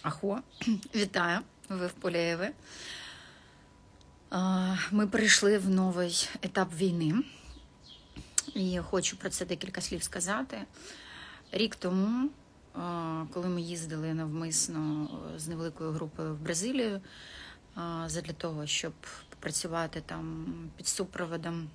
Ахо, вітаю, ви в Полєєві. Ми перейшли в новий етап війни, і хочу про це декілька слів сказати. Рік тому, коли ми їздили навмисно з невеликою групою в Бразилію, задля того, щоб попрацювати там під супроводом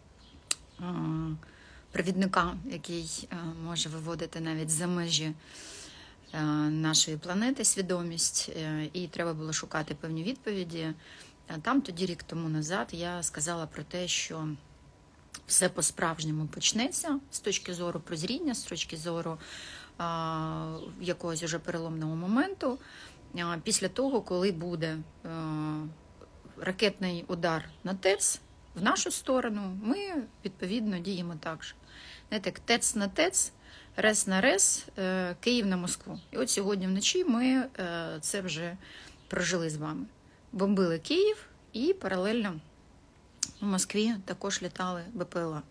провідника, який може виводити навіть за межі нашої планети свідомість, і треба було шукати певні відповіді. Там тоді, рік тому назад, я сказала про те, що все по-справжньому почнеться з точки зору прозріння, з точки зору якогось уже переломного моменту, після того, коли буде ракетний удар на ТЕЦ в нашу сторону, ми, відповідно, діємо так же. Знаєте, як ТЕЦ на ТЕЦ, РЕС на РЕС, Київ на Москву. І от сьогодні вночі ми це вже прожили з вами. Бомбили Київ і паралельно в Москві також літали БПЛА.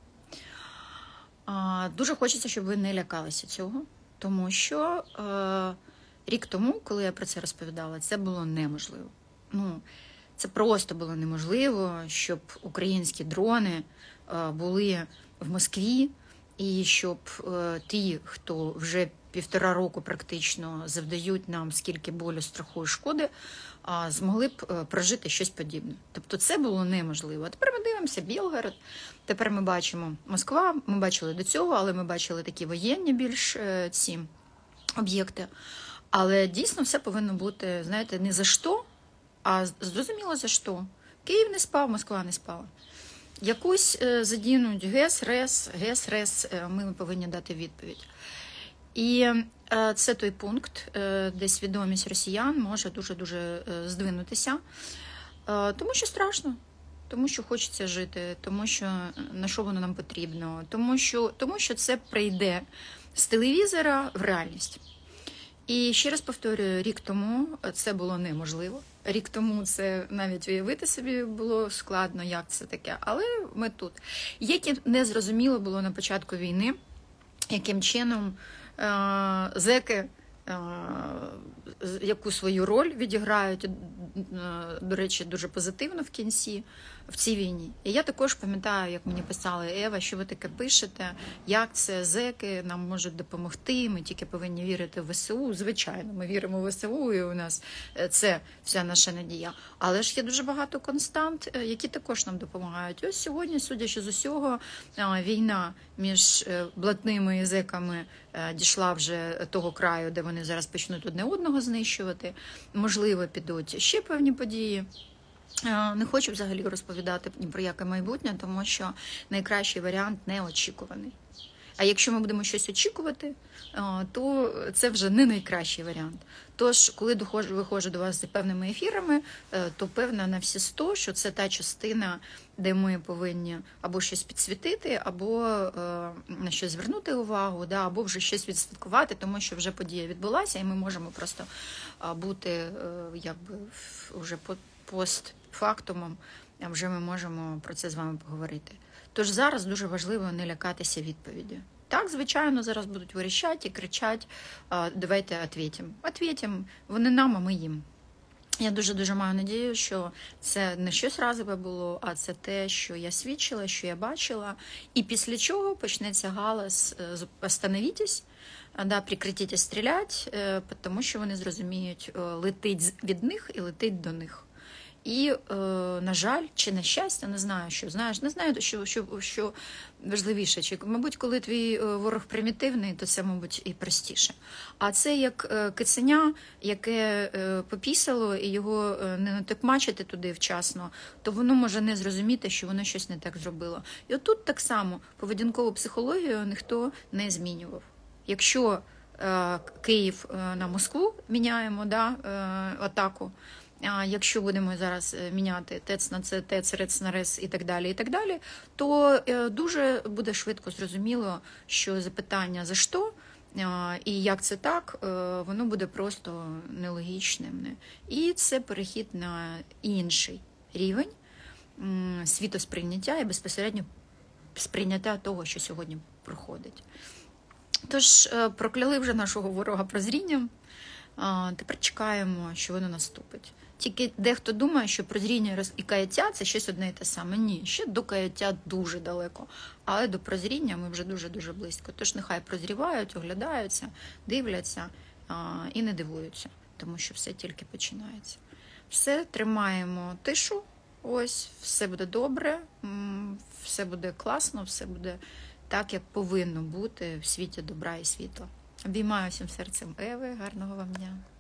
Дуже хочеться, щоб ви не лякалися цього, тому що рік тому, коли я про це розповідала, це було неможливо. Це просто було неможливо, щоб українські дрони були в Москві, і щоб ті, хто вже 1,5 року практично завдають нам скільки болю, страху і шкоди, змогли б прожити щось подібне. Тобто це було неможливо. А тепер ми дивимося Білгород, тепер ми бачимо Москва, ми бачили до цього, але ми бачили такі воєнні більш ці об'єкти. Але дійсно все повинно бути, знаєте, не за що, а зрозуміло за що. Київ не спав, Москва не спала. Якусь задінуть ГЕС, РЕС, ми повинні дати відповідь. І це той пункт, де свідомість росіян може дуже-дуже здвинутися, тому що страшно, тому що хочеться жити, тому що на що воно нам потрібно, тому що це прийде з телевізора в реальність. І ще раз повторюю, рік тому це було неможливо. Рік тому це навіть уявити собі було складно, як це таке. Але ми тут. Яке незрозуміло було на початку війни, яким чином зеки яку свою роль відіграють, до речі, дуже позитивно в кінці, в цій війні. І я також пам'ятаю, як мені писали: Ева, що ви таке пишете, як це зеки нам можуть допомогти, ми тільки повинні вірити в ВСУ. Звичайно, ми віримо в ВСУ, і у нас це вся наша надія. Але ж є дуже багато констант, які також нам допомагають. Ось сьогодні, судячи з усього, війна між блатними зеками дійшла вже того краю, де вони зараз почнуть одне одного знищувати. Можливо, підуть ще певні події. Не хочу взагалі розповідати ні про яке майбутнє, тому що найкращий варіант неочікуваний. А якщо ми будемо щось очікувати, то це вже не найкращий варіант. Тож, коли виходжу до вас з певними ефірами, то певна на всі 100, що це та частина, де ми повинні або щось підсвітити, або на щось звернути увагу, або вже щось відслідкувати, тому що вже подія відбулася, і ми можемо просто бути якби вже постфактумом, а вже ми можемо про це з вами поговорити. Тож зараз дуже важливо не лякатися відповіді. Так, звичайно, зараз будуть вирішати і кричати: давайте відповімо. Відповімо, вони нам, а ми їм. Я дуже-дуже маю надію, що це не щось разове було, а це те, що я свідчила, що я бачила. І після чого почнеться галас: остановітесь, прекратіть стріляти, тому що вони зрозуміють, летить від них і летить до них. І, на жаль, чи на щастя, не знаю, що. Знаєш, не знаю, що важливіше. Чи, мабуть, коли твій ворог примітивний, то це, мабуть, і простіше. А це як киценя, яке попісало, і його не натокмачити туди вчасно, то воно може не зрозуміти, що воно щось не так зробило. І отут так само поведінкову психологію ніхто не змінював. Якщо Київ на Москву міняємо, атаку, якщо будемо зараз міняти ТЕЦ на це, ТЕЦ, РЕЦ на РЕС і так далі, то дуже буде швидко зрозуміло, що запитання «за що?» і як це так, воно буде просто нелогічним. І це перехід на інший рівень світосприйняття і безпосередньо сприйняття того, що сьогодні проходить. Тож, прокляли вже нашого ворога прозрінням, тепер чекаємо, що воно наступить. Тільки дехто думає, що прозріння і каяття – це щось одне і те саме. Ні, ще до каяття дуже далеко, але до прозріння ми вже дуже-дуже близько. Тож нехай прозрівають, оглядаються, дивляться і не дивуються, тому що все тільки починається. Все, тримаємо тишу, ось, все буде добре, все буде класно, все буде так, як повинно бути в світі добра і світла. Обіймаю всім серцем Еви, гарного вам дня.